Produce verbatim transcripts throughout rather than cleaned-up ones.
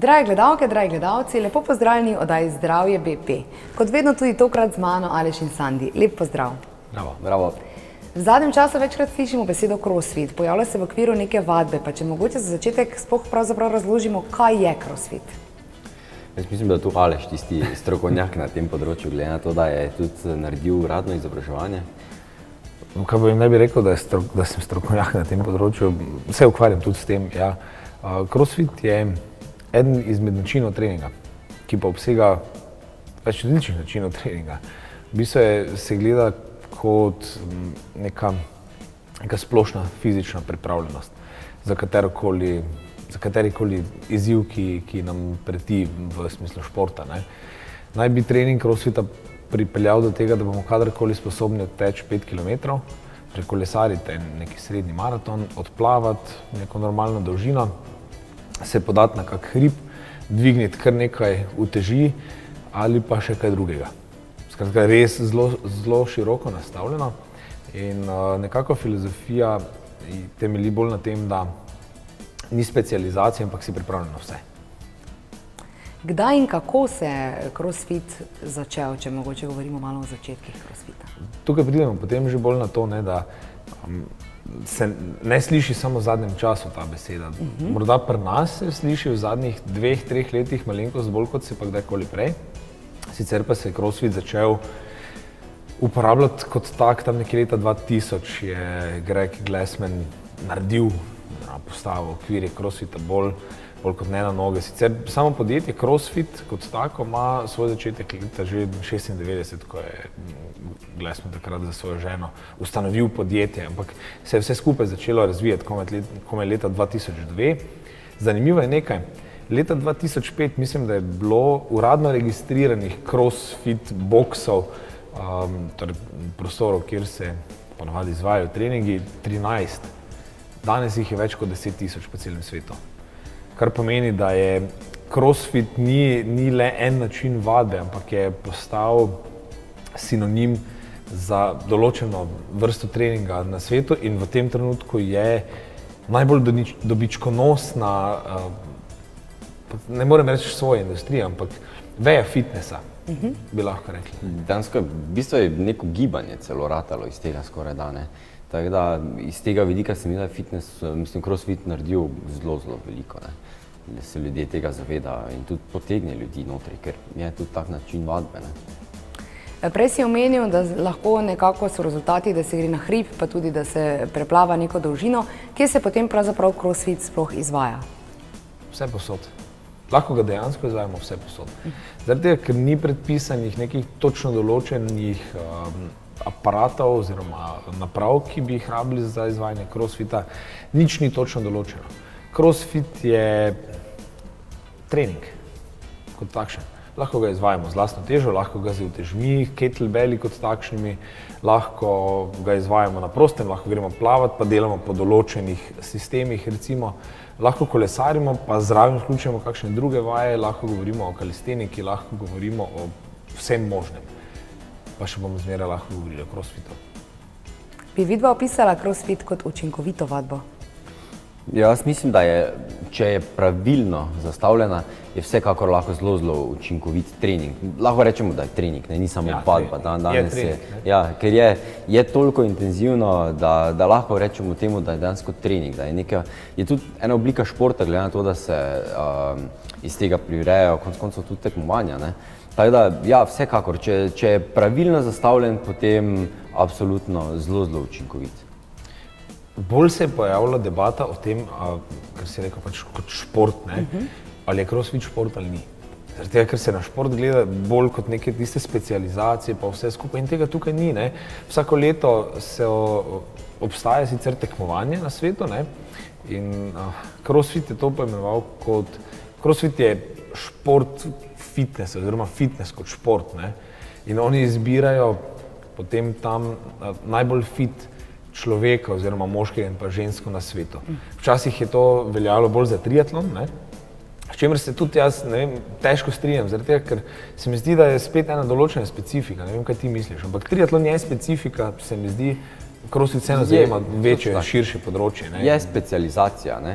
Drage gledalke, dragi gledalci, lepo pozdravljeni v oddaji Zdravje B P. Kot vedno tudi tokrat z mano Aleš in Sandi. Lep pozdrav. Bravo, bravo. V zadnjem času večkrat slišimo besedo crossfit. Pojavlja se v okviru neke vadbe, pa če mogoče za začetek sploh pravzaprav razložimo, kaj je crossfit. Jaz mislim, da je tu Aleš tisti strokovnjak na tem področju, glede na to, da je tudi naredil uradno izobraževanje. Kaj bi ne bi rekel, da, strok, da sem strokovnjak na tem področju, se ukvarjam tudi s tem. Ja. Crossfit je eden izmed načinov treninga, ki pa obsega več različnih načinov treninga. V bistvu se gleda kot neka, neka splošna fizična pripravljenost za katerikoli, za katerikoli izziv, ki, ki nam preti v smislu športa. Ne. Naj bi trening crossfita pripeljal do tega, da bomo kadarkoli sposobni odteči pet kilometrov, prekolesariti neki srednji maraton, odplavati neko normalno dolžino, se podati na kak hrib, dvigniti kar nekaj uteži ali pa še kaj drugega. Skratka, res zelo, zelo široko nastavljeno in uh, nekako filozofija temelji bolj na tem, da ni specializacija, ampak si pripravljen na vse. Kdaj in kako se je crossfit začel, če mogoče govorimo malo o začetkih crossfita? Tukaj pridemo potem že bolj na to, ne, da um, se ne sliši samo v zadnjem času ta beseda. Uh-huh. Morda pri nas se sliši v zadnjih dveh, treh letih malenkost bolj kot se pa kdajkoli prej. Sicer pa se je crossfit začel uporabljati kot tak, tam nekje leta dva tisoč je Greg Glassman naredil, postavil okvir je crossfita bolj, bolj kot ne na noge. Sicer samo podjetje CrossFit kot tako ima svoj začetek leta že šestindevetdeset, ko je Glassman takrat za svojo ženo ustanovil podjetje, ampak se je vse skupaj začelo razvijati komaj leta dva tisoč dve. Zanimivo je nekaj, leta dva tisoč pet mislim, da je bilo uradno registriranih CrossFit boksov, um, torej prostorov, kjer se ponavadi izvajajo treningi, trinajst. Danes jih je več kot deset tisoč po celem svetu. Kar pomeni, da je crossfit ni, ni le en način vadbe, ampak je postal sinonim za določeno vrsto treninga na svetu in v tem trenutku je najbolj dobičkonosna, ne morem reči svoje industrije, ampak veja fitnessa, uh-huh. bi lahko rekli. Dansko je, v bistvu je neko gibanje celo ratalo iz tega skoraj dane. Tako da iz tega vidika se mi da fitness, mislim, crossfit naredil zelo, zelo veliko, ne. Da se ljudje tega zavedajo in tudi potegne ljudi notri, ker je tudi tak način vadbe, ne. Prej si omenil, da lahko nekako so rezultati, da se gre na hrib, pa tudi, da se preplava neko dolžino. Kje se potem pravzaprav crossfit sploh izvaja? Vse posod. Lahko ga dejansko izvajamo vse posod. Zaradi tega, ker ni predpisanih nekih točno določenih um, aparatov oziroma naprav, ki bi jih rabili za izvajanje crossfita, nič ni točno določeno. Crossfit je trening kot takšen. Lahko ga izvajamo z lastno težo, lahko ga z utežmi, kettlebelli kot takšnimi, lahko ga izvajamo na prostem, lahko gremo plavati, pa delamo po določenih sistemih, recimo. Lahko kolesarimo, pa zraven vključimo kakšne druge vaje, lahko govorimo o kalisteniki, lahko govorimo o vsem možnem. Pa še bomo zmeraj lahko govorili o crossfitu. Bi vidva opisala crossfit kot učinkovito vadbo? Jaz mislim, da je, če je pravilno zastavljena, je vsekakor lahko zelo, zelo učinkovit trening. Lahko rečemo, da je trening, ne, ni samo ja, vadba. Dan, je trening. Je, ja, ker je, je toliko intenzivno, da, da lahko rečemo temu, da je dejansko trening. Da je, neka, je tudi ena oblika športa, glede na to, da se um, iz tega prirejajo konec koncev tudi tekmovanja, ne. Tako da, ja, vsekakor, če, če je pravilno zastavljen, potem absolutno zelo, zelo učinkovit. Bolj se je pojavila debata o tem, a, kar si rekel pač kot šport, ne, uh-huh. ali je crossfit šport ali ni. Zaradi tega, ker se na šport gleda bolj kot neke tiste specializacije pa vse skupaj in tega tukaj ni, ne. Vsako leto se o, obstaja sicer tekmovanje na svetu, ne, in a, crossfit je to poimenoval kot, crossfit je šport fitness, oziroma fitness kot šport, ne, in oni izbirajo potem tam a, najbolj fit človeka oziroma moškega in pa žensko na svetu. Včasih je to veljalo bolj za triatlon, ne? S čimer se tudi jaz, ne vem, težko strinjam, zaradi tega, ker se mi zdi, da je spet ena določena specifika, ne vem, kaj ti misliš, ampak triatlon je specifika, se mi zdi, crossfit vseeno zajema večje, širše področje, ne? Je specializacija, ne?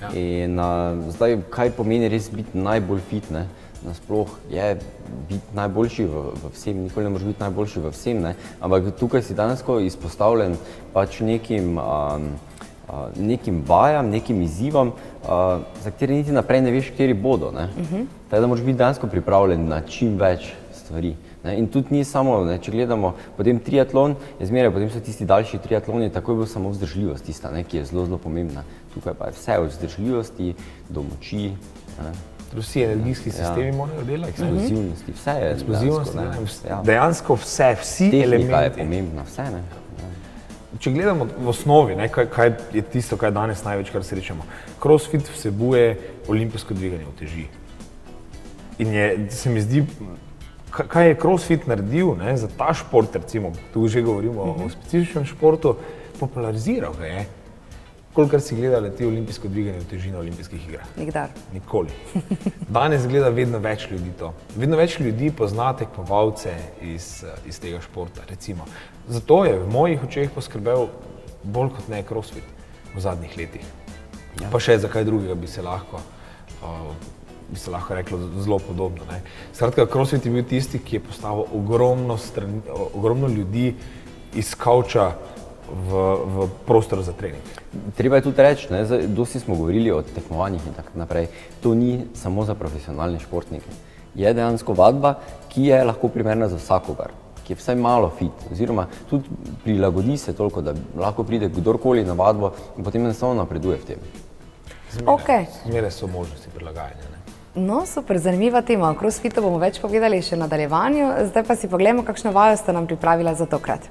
Ja. In uh, zdaj, kaj pomeni res biti najbolj fit, ne? Nasploh je biti najboljši v, v vsem, nikoli ne moreš biti najboljši v vsem, ne? Ampak tukaj si dansko izpostavljen pač nekim, um, uh, nekim vajam, nekim izzivom, uh, za kateri niti naprej ne veš, kateri bodo, ne? Uh-huh. Tako da moraš biti dansko pripravljen na čim več stvari. Ne? In tudi ni samo, ne, če gledamo potem triatlon, je zmeraj, potem so tisti daljši triatloni, tako je bil samo vzdržljivost tista, ne, ki je zelo, zelo pomembna. Tukaj pa je vse od vzdržljivosti do moči. Ne? Vsi energijski sistemi ja. morajo delati. Eksplozivnosti, vse je Eksplozivnost, dejansko. Ne, ja. Dejansko vse, vsi Tehnika elementi. Tehnika je pomembna, vse. Ne? Ja. Če gledamo v osnovi, ne, kaj, kaj je tisto, kaj danes največ, kar srečamo. CrossFit vsebuje olimpijsko dviganje uteži. In je, se mi zdi, kaj je CrossFit naredil, ne, za ta šport, recimo, tu že govorimo uh-huh. o specifičnem športu, populariziral ga je. Kolikor si gledali ti olimpijsko dviganje uteži na olimpijskih igrah? Nikdar. Nikoli. Danes gleda vedno več ljudi to. Vedno več ljudi pozna tekmovalce iz, iz tega športa, recimo. Zato je v mojih očeh poskrbel bolj kot ne CrossFit v zadnjih letih. Ja. Pa še za kaj drugega bi se lahko, uh, bi se lahko reklo zelo podobno. Ne? Skratka, CrossFit je bil tisti, ki je postavil ogromno, strani, ogromno ljudi iz kavča V, v prostor za trening. Treba je tudi reči, ne, zdaj, dosti smo govorili o tekmovanjih in tako naprej, to ni samo za profesionalne športnike. Je dejansko vadba, ki je lahko primerna za vsakogar, ki je vsaj malo fit, oziroma tudi prilagodi se toliko, da lahko pride kdorkoli na vadbo in potem enostavno napreduje v tem. Zmeraj, okay. zmeraj so možnosti prilagajanja. Ne? No, super, zanimiva tema. O CrossFitu bomo več povedali še v nadaljevanju, zdaj pa si pogledamo, kakšno vajo sta nam pripravila za tokrat.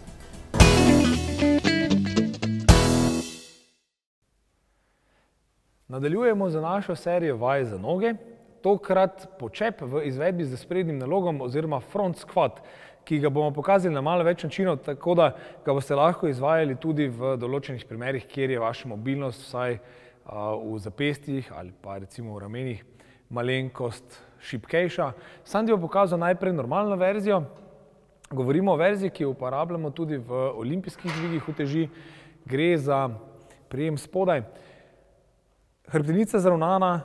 Nadaljujemo za našo serijo vaj za noge, tokrat počep v izvedbi z sprednjim nalogom oziroma front squat, ki ga bomo pokazali na malo več načinov, tako da ga boste lahko izvajali tudi v določenih primerih, kjer je vaša mobilnost vsaj uh, v zapestjih ali pa recimo v ramenih malenkost šibkejša. Sam ti bom pokazal najprej normalno verzijo. Govorimo o verziji, ki jo uporabljamo tudi v olimpijskih dvigih uteži. Gre za prijem spodaj. Hrbtenica zravnana,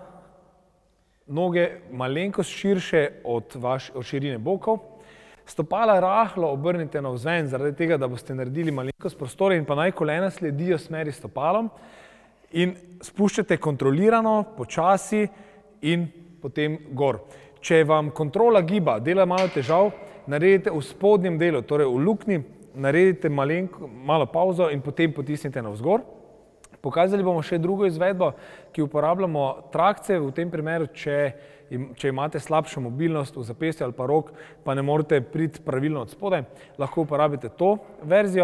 noge malenkost širše od, vaš, od širine bokov. Stopala rahlo obrnite navzven, zaradi tega, da boste naredili malenkost prostore in pa naj kolena sledijo smeri stopalom. In spuščate kontrolirano, počasi in potem gor. Če vam kontrola giba dela malo težav, naredite v spodnjem delu, torej v luknji, naredite malenko, malo pauzo in potem potisnite navzgor. Pokazali bomo še drugo izvedbo, ki uporabljamo trakce, v tem primeru, če, če imate slabšo mobilnost v zapestju ali pa rok, pa ne morete priti pravilno od spodaj, lahko uporabite to verzijo.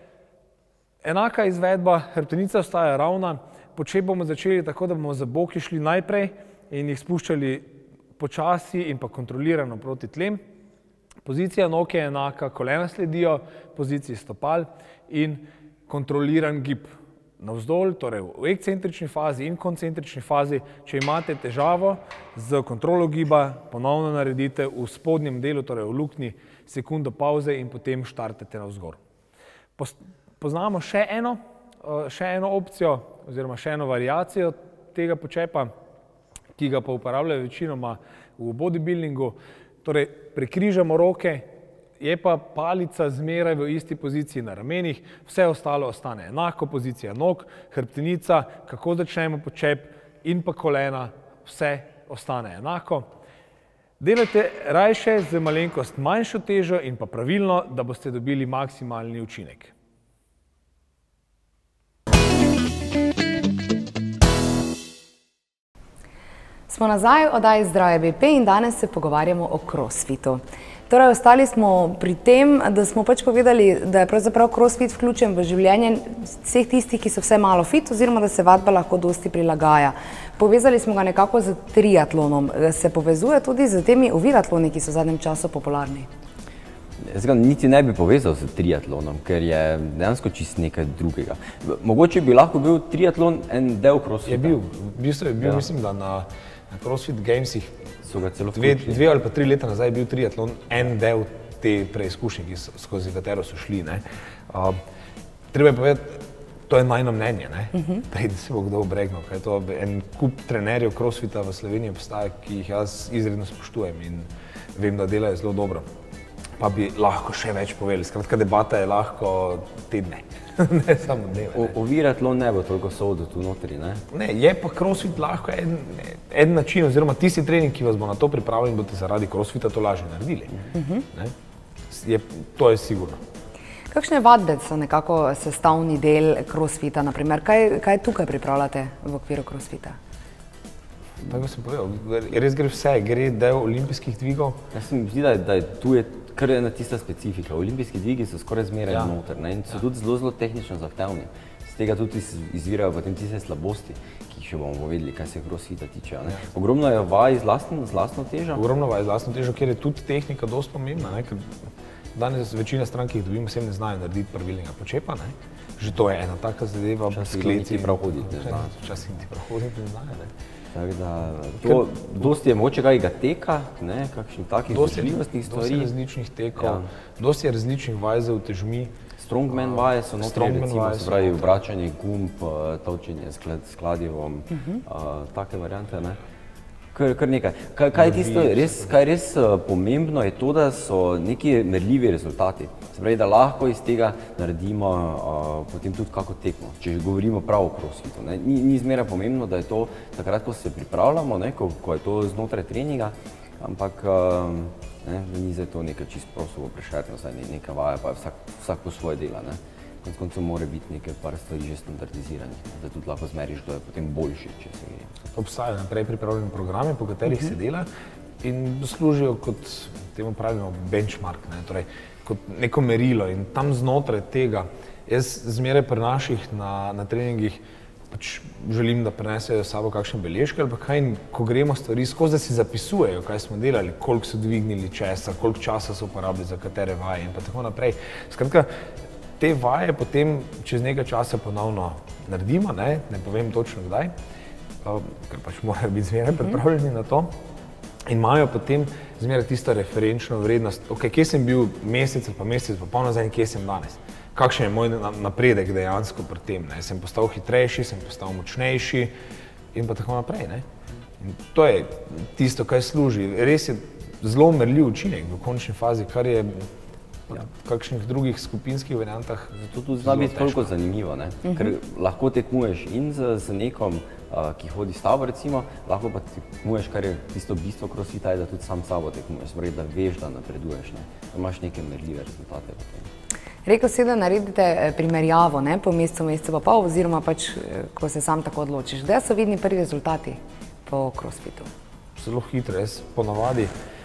Enaka izvedba, hrbtenica ostaja ravna, počep bomo začeli tako, da bomo za boki šli najprej in jih spuščali počasi in pa kontrolirano proti tlem. Pozicija nog je enaka, kolena sledijo poziciji stopal in kontroliran gib. Navzdolj, torej v ekscentrični fazi in koncentrični fazi. Če imate težavo z kontrolo giba, ponovno naredite v spodnjem delu, torej v luknji, sekundo pauze in potem štartete navzgor. Poznamo še eno, še eno opcijo oziroma še eno variacijo tega počepa, ki ga pa uporabljajo večinoma v bodybuildingu. Torej, prekrižamo roke, je pa palica zmeraj v isti poziciji na ramenih, vse ostalo ostane enako, pozicija nog, hrbtenica, kako začnemo počep in pa kolena, vse ostane enako. Delajte rajše z malenkost manjšo težo in pa pravilno, da boste dobili maksimalni učinek. Smo nazaj v oddaji Zdravje B P in danes se pogovarjamo o CrossFitu. Torej, ostali smo pri tem, da smo pač povedali, da je pravzaprav CrossFit vključen v življenje vseh tistih, ki so vse malo fit, oziroma da se vadba lahko dosti prilagaja. Povezali smo ga nekako z triatlonom. Se povezuje tudi z temi oviratloni, ki so v zadnjem času popularni? Jaz ga niti ne bi povezal z triatlonom, ker je dejansko čist nekaj drugega. Mogoče bi lahko bil triatlon en del CrossFita. Je bil, v bistvu je bil, ja. Mislim, da na, na CrossFit Gamesih Dve, dve ali pa tri leta nazaj je bil triatlon en del te preizkušnje, skozi katero so šli. Ne. Uh, treba je povedati, to je najno mnenje, ne? Preden se bo kdo obregnil, kaj to en kup trenerjev crossfita v Sloveniji obstaja, ki jih jaz izredno spoštujem in vem, da delajo zelo dobro. Pa bi lahko še več povedali. Skratka, debata je lahko tedne, ne samo dneve. Oviratlo ne bo toliko sodu tu notri, ne? Ne, je pa crossfit lahko en, en način, oziroma tisti trening, ki vas bo na to pripravljen, boste zaradi crossfita to lažje naredili. Ne? Je, to je sigurno. Kakšne vadbe so nekako sestavni del crossfita, naprimer? Kaj, kaj tukaj pripravljate v okviru crossfita? Tako sem povedal, res gre vse, gre del olimpijskih dvigov. Jaz se mi zdi, da, da je tu je kar ena tista specifika. Olimpijski dvigi so skoraj zmeraj ja. noter, ne? In so ja. tudi zelo, zelo tehnično zahtevni. Z tega tudi izvirajo potem tiste slabosti, ki jih še bomo povedali, kaj se crossfita tiče. Ne? Ja. Ogromno je vaj z lastno, z lastno težo. Ogromno vaj z lastno težo, kjer je tudi tehnika dosti pomembna. Ne? Ker danes večina strank, ki jih dobimo, vsem ne znajo narediti pravilnega počepa. Ne? Že to je ena taka zadeva. Včasih ti prav hoditi ne znajo. Včasih ti prav hoditi ne znajo. Ne? Tako da, to, dosti je mogoče kaj ga teka, ne, kakšnih takih zvršljivostnih stvari. Dosti je različnih tekov, ja. dosti je različnih vaj za utežmi. Strongman vaje so notri, recimo, se pravi obračanje gumb, tolčenje s kladivom, uh -huh. uh, take variante, ne. Kar, kar nekaj. Kaj, kaj je tisto, res, kaj res uh, pomembno je to, da so neki merljivi rezultati. Se pravi, da lahko iz tega naredimo uh, potem tudi kako tekmo, če govorimo prav o crossfitu. Ne. Ni, ni zmeraj pomembno, da je to takrat, ko se pripravljamo, ne, ko, ko je to znotraj treninga, ampak uh, ne, ni zdaj to nekaj čisto prosto prešertno, saj neka vaja, pa vsak, vsak po svoje dela. Ne. Konec koncev mora biti nekaj par stvari že standardiziranih, da tudi lahko zmeriš, kdo je potem boljši, če se gre. Obstajajo naprej pripravljeni programi, po katerih uh -huh. se dela in služijo kot, temu pravimo, benchmark, ne, torej kot neko merilo in tam znotraj tega, jaz zmeraj pri naših na, na treningih pač želim, da prenesejo s sabo kakšne beležke ali pa kaj in ko gremo stvari skozi, da si zapisujejo, kaj smo delali, koliko so dvignili česa, koliko časa so uporabili za katere vaje in pa tako naprej. Skratka, te vaje potem čez nekaj časa ponovno naredimo, ne, ne povem točno kdaj, ker pač morajo biti zmeraj pripravljeni na to in imajo potem zmeraj tisto referenčno vrednost, ok, kje sem bil mesec pa mesec pa pol nazaj in kje sem danes. Kakšen je moj napredek dejansko pri tem, ne, sem postal hitrejši, sem postal močnejši in pa tako naprej, ne. In to je tisto, kaj služi. Res je zelo merljiv učinek v končni fazi, kar je ja. v kakšnih drugih skupinskih variantah. Zato tudi zna biti toliko zanimivo, ne? Uh -huh. Ker lahko tekmuješ in z, z nekom, uh, ki hodi s tabo recimo, lahko pa tekmuješ, kar je tisto bistvo crossfita, je, da tudi sam s sabo tekmuješ, pravi, da veš, da napreduješ, ne? Da imaš neke merljive rezultate potem. Rekel si, da naredite primerjavo, ne, po mesecu, mesecu pa pol, oziroma pač, ko se sam tako odločiš. Kdaj so vidni prvi rezultati po crossfitu? Zelo hitro, jaz ponavadi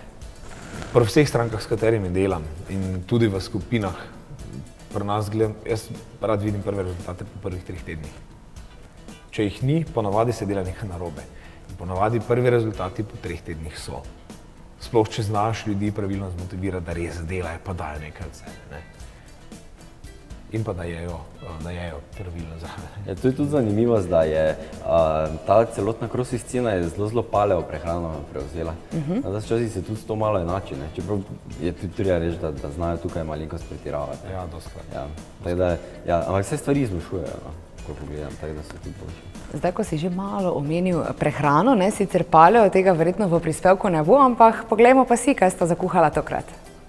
pri vseh strankah, s katerimi delam in tudi v skupinah pri nas gledam, jaz rad vidim prve rezultate po prvih treh tednih. Če jih ni, ponavadi se dela nekaj narobe. In ponavadi prvi rezultati po treh tednih so. Sploh, če znaš ljudi pravilno zmotivirati, da res delajo, pa dajo nekaj od sebe, ne. In pa da jejo, da jejo pravilno zraven. Ja, to je tudi zanimivost, da je uh, ta celotna crossfit scena je zelo, zelo paleo prehrano prevzela. Uh -huh. Da včasih se tudi to malo enači, ne. Čeprav je tudi treba reči, da, da znajo tukaj malenkost pretiravati. Ja, dostkrat. Ja, tako da, ja, ampak vse stvari izboljšujejo, no, ko pogledam, tako da so tudi boljši. Zdaj, ko si že malo omenil prehrano, ne, sicer paleo, tega verjetno v prispevku ne bo, ampak poglejmo pa si, kaj sta zakuhala tokrat.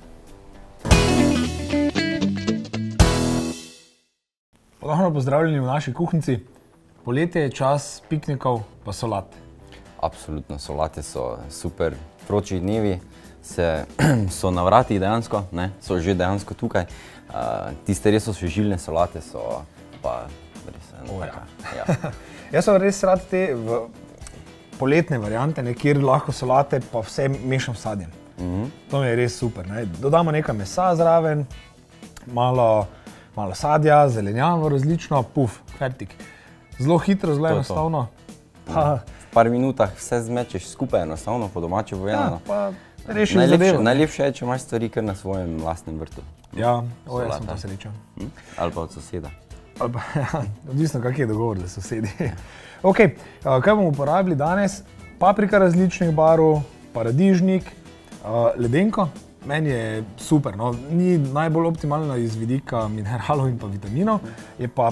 Ponovno pozdravljeni v naši kuhnici. Poletje je čas piknikov pa solat. Absolutno, solate so super. Vroči dnevi se, so na vratih dejansko, ne, so že dejansko tukaj. Uh, tiste res osvežilne solate so pa res eno taka. Ja. Jaz sem res rad te v poletne variante, ne, kjer lahko solate pa vse mešam s sadjem. Uh-huh. To mi je res super. Ne. Dodamo nekaj mesa zraven, malo malo sadja, zelenjavo različno, puf, fertik. Zelo hitro, zelo enostavno. Pa v par minutah vse zmečeš skupaj enostavno, po domače povedano. Ja, pa rešiš zadevo. Najlepše je, če imaš stvari kar na svojem lastnem vrtu. Ja, o, jaz sem to srečal. Hm? Ali pa od soseda. Ali pa, ja, odvisno, kak je dogovor za sosedi. Ok, kaj bomo uporabili danes? Paprika različnih barv, paradižnik, ledenko. Meni je super, no, ni najbolj optimalna iz vidika mineralov in pa vitaminov, je pa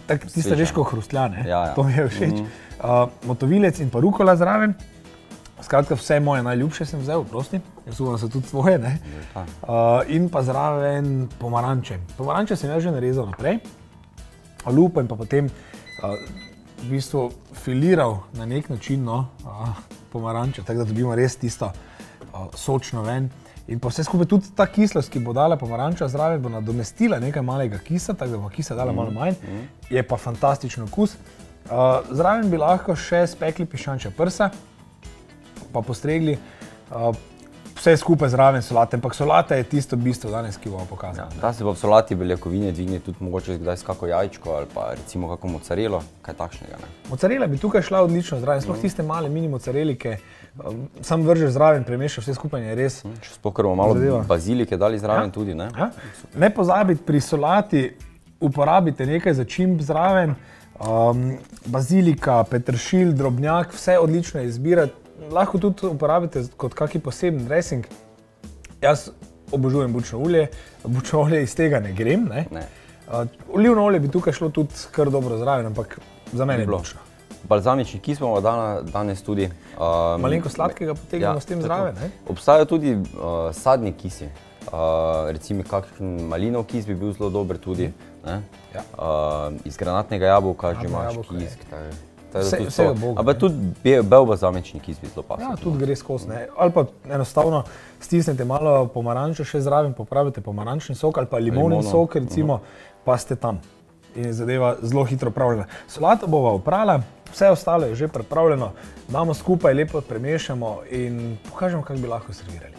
tak, tiste veš kot hrustljane, ja, ja. To mi je všeč. Mm -hmm. uh, motovilec in pa rukola zraven. Skratka, vse moje najljubše sem vzel, prosti, jaz upam se tudi tvoje, ne? Uh, in pa zraven pomaranče. Pomaranče sem jaz že narezal naprej, lupo in pa potem uh, v bistvu filiral na nek način, no, uh, pomaranče, tako da dobimo res tisto uh, sočno ven. In pa vse skupaj tudi ta kislost, ki bo dala pomaranča zraven, bo nadomestila nekaj malega kisa, tako da bo kisa dala malo manj, je pa fantastičen okus. Uh, zraven bi lahko še spekli piščančja prsa, pa postregli uh, vse skupaj zraven solate, ampak solata je tisto bistvo danes, ki bomo pokazali. Ja, da se pa v solati beljakovine dvigne tudi mogoče kdaj s kako jajčko ali pa recimo kako mozzarelo, kaj takšnega, ne? Mozzarela bi tukaj šla odlično zraven, sploh tiste male mini mozzarelike, um, sam vržeš zraven, premešaš vse skupaj, je res. Če spokrmo malo zadeva. Bazilike dali zraven ja. tudi, ne? Ja. Ne pozabiti pri solati, uporabite nekaj začimb zraven, um, bazilika, peteršilj, drobnjak, vse odlično izbirati. Lahko tudi uporabite kot kaki poseben dressing. Jaz obožujem bučno olje, bučno olje iz tega ne grem, ne? Ne. Uh, olivno olje bi tukaj šlo tudi kar dobro zraven, ampak za mene je bučno. Balzamični kis bomo danes tudi. Um, Malenko sladkega potegnemo ja, s tem zraven, ne? Obstajajo tudi uh, sadni kisi. Uh, recimo kakšen malinov kis bi bil zelo dober tudi, ne? Ja. Uh, iz granatnega jabolka že imaš kis. Vse, vsega Boga. Ampak tudi bel balzamični kis bi zelo pasal. Ja, tudi gre skozi, ne. Ali pa enostavno stisnete malo pomaranča še zraven, popravite pomarančni sok ali pa limonin sok, recimo, pa ste tam. In je zadeva zelo hitro pripravljena. Solato bova oprala, vse ostalo je že pripravljeno, damo skupaj, lepo premešamo in pokažemo, kako bi lahko servirali.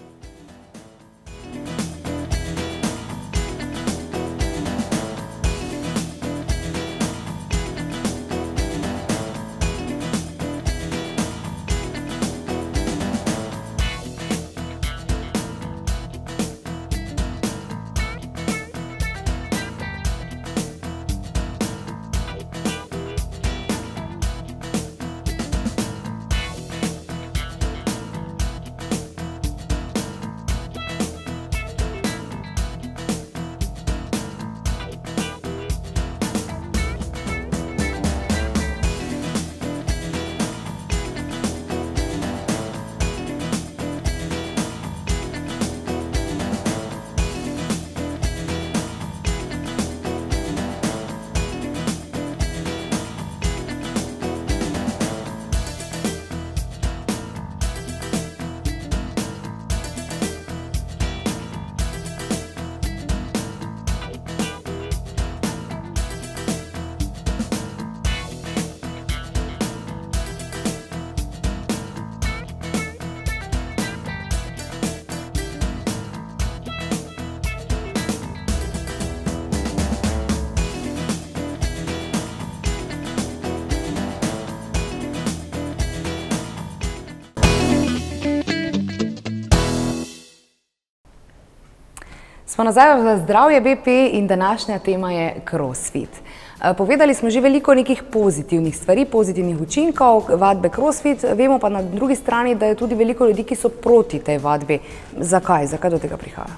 Smo nazaj v Zdravje B P in današnja tema je crossfit. Povedali smo že veliko nekih pozitivnih stvari, pozitivnih učinkov vadbe crossfit, vemo pa na drugi strani, da je tudi veliko ljudi, ki so proti tej vadbi. Zakaj? Zakaj do tega prihaja?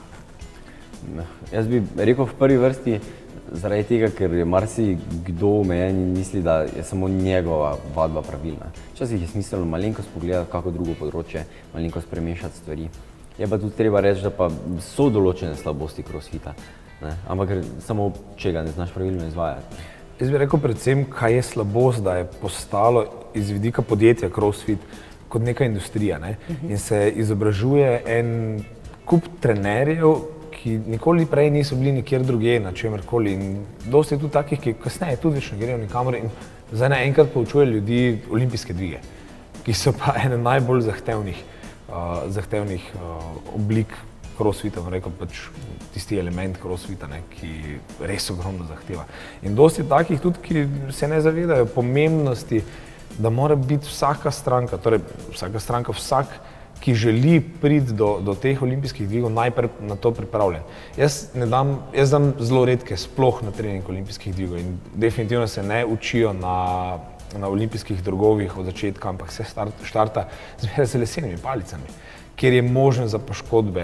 Jaz bi rekel v prvi vrsti zaradi tega, ker je marsikdo omejen in misli, da je samo njegova vadba pravilna. Včasih je smiselno malenkost pogledati kako drugo področje, malenkost premešati stvari. Je pa tudi treba reči, da pa so določene slabosti crossfita, ne? Ampak samo če ga ne znaš pravilno izvajati. Jaz bi rekel predvsem, kaj je slabost, da je postalo iz vidika podjetja crossfit kot neka industrija, ne? In se izobražuje en kup trenerjev, ki nikoli prej niso bili nikjer drugje na čemerkoli. In dosti je tudi takih, ki kasneje tudi več ne grejo nikamor in zdaj naenkrat poučuje ljudi olimpijske dvige, ki so pa ene najbolj zahtevnih Uh, zahtevnih uh, oblik crossfita, rekel pač tisti element crossfita, ne, ki res ogromno zahteva. In dosti takih tudi, ki se ne zavedajo pomembnosti, da mora biti vsaka stranka, torej vsaka stranka, vsak, ki želi priti do, do teh olimpijskih dvigov, najprej na to pripravljen. Jaz ne dam, jaz dam zelo redke sploh na trening olimpijskih dvigov in definitivno se ne učijo na na olimpijskih drogovih od začetka, ampak se štarta zmeraj z lesenimi palicami, kjer je možnost za poškodbe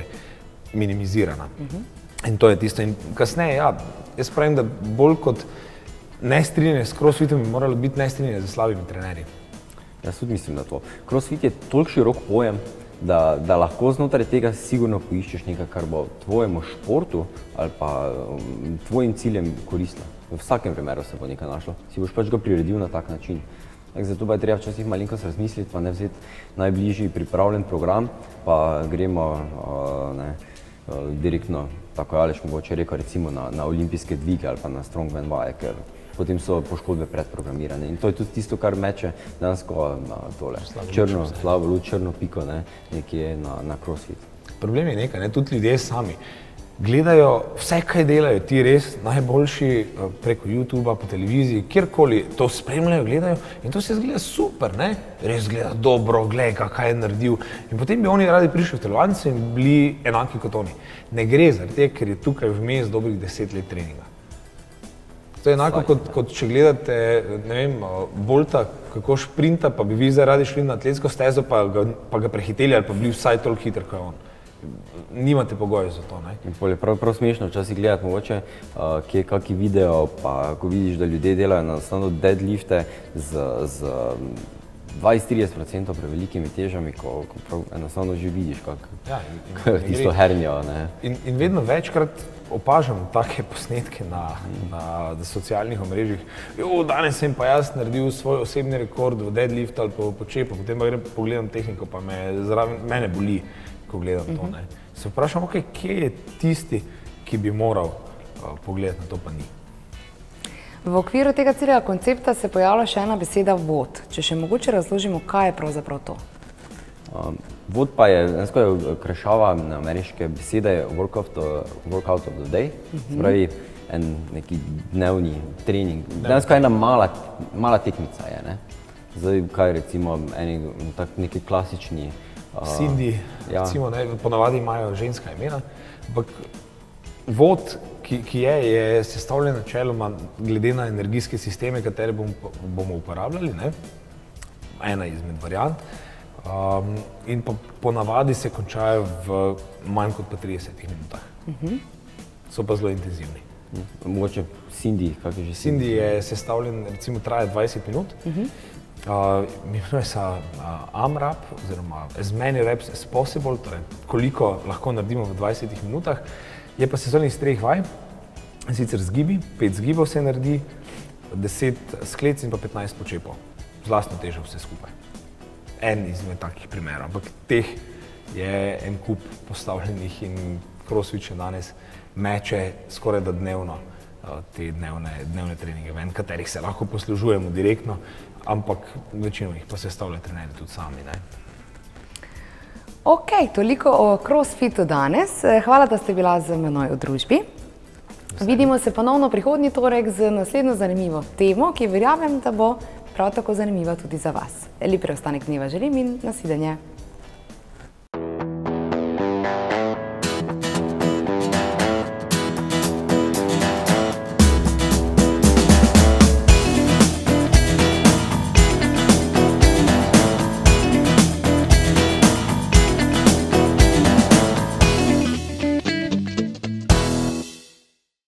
minimizirana. Uh-huh. In to je tisto. In kasneje, ja, jaz pravim, da bolj kot nestrinjanje s crossfitom bi moralo biti nestrinjanje z slabimi trenerji. Jaz tudi mislim, da to. Crossfit je toliko širok pojem, da, da lahko znotraj tega sigurno poiščeš nekaj, kar bo tvojemu športu ali pa um, tvojim ciljem koristno. V vsakem primeru se bo nekaj našlo. Si boš pač ga priredil na tak način. Tak, zato pa je treba včasih malenkost razmisliti, pa ne vzeti najbližji pripravljen program, pa gremo uh, ne, uh, direktno, tako Aleš mogoče rekel, recimo na, na olimpijske dvige ali pa na strongman vaje, ker potem so poškodbe predprogramirane. In to je tudi tisto, kar meče dansko na tole črno, slabo luč, črno piko, ne, nekje na, na crossfit. Problem je nekaj, ne, tudi ljudje sami gledajo vse, kaj delajo ti res najboljši preko YouTubea, po televiziji, kjerkoli to spremljajo, gledajo in to se zgleda super, ne? Res gleda dobro, gleda, kaj je naredil. In potem bi oni radi prišli v telovadnico in bili enaki kot oni. Ne gre zaradi tega, ker je tukaj vmes dobrih deset let treninga. To je enako kot, kot če gledate, ne vem, Bolta, kako šprinta, pa bi vi zdaj radi šli na atletsko stezo, pa ga, pa ga prehiteli ali pa bili vsaj toliko hiter, kot je on. Nimate pogojev za to, ne? In pol je prav, prav smešno včasih gledati mogoče, uh, kje je kaki video, pa ko vidiš, da ljudje delajo enostavno deadlifte z, z dvajset do trideset procentov prevelikimi težami, ko, ko prav enostavno že vidiš, kak, ja, in, in, kak tisto hernijo, ne? In, in vedno večkrat opažam take posnetke na, na, na socialnih omrežjih. Jo, danes sem pa jaz naredil svoj osebni rekord v deadlift ali po počepu, potem pa grem pogledam tehniko, pa me zraven, mene boli, ko gledam to, ne. Se vprašam, ok, kje je tisti, ki bi moral uh, pogledati na to, pa ni. V okviru tega celega koncepta se pojavlja še ena beseda vod. Če še mogoče razložimo, kaj je pravzaprav to? Um, vod pa je, ensko je krešava ameriške besede workout, workout of the day, mm-hmm. Spravi en neki dnevni trening. Ensko ena mala, mala tekmica je, ne. Zdaj, kaj recimo, eni tak neki klasični Uh, Cindy, ja. Recimo, ne, ponavadi imajo ženska imena, ampak vod, ki, ki je, je sestavljen načeloma glede na energijske sisteme, katere bom, bomo uporabljali, ne? Ena izmed variant. Um, in pa ponavadi se končajo v manj kot pa tridesetih minutah. Uh-huh. So pa zelo intenzivni. Uh-huh. Mogoče Cindy, kak je že Cindy? Cindy je sestavljen, recimo traja dvajset minut. Uh-huh. Uh, imenuje se uh, AMRAP, oziroma as many reps as possible, torej koliko lahko naredimo v dvajsetih minutah. Je pa sestavljen iz treh vaj, sicer zgibi, pet zgibov se naredi, deset sklec in pa petnajst počepov. Z lastno težo vse skupaj. En izmed takih primerov, ampak teh je en kup postavljenih in CrossFit še danes meče skoraj da dnevno uh, te dnevne, dnevne treninge ven, katerih se lahko poslužujemo direktno, ampak večino jih pa sestavljajo trenerji tudi sami, ne. Ok, toliko o CrossFitu danes. Hvala, da ste bila z menoj v družbi. Vidimo se ponovno prihodnji torek z naslednjo zanimivo temo, ki verjamem, da bo prav tako zanimiva tudi za vas. Lep preostanek dneva želim in nasvidenje.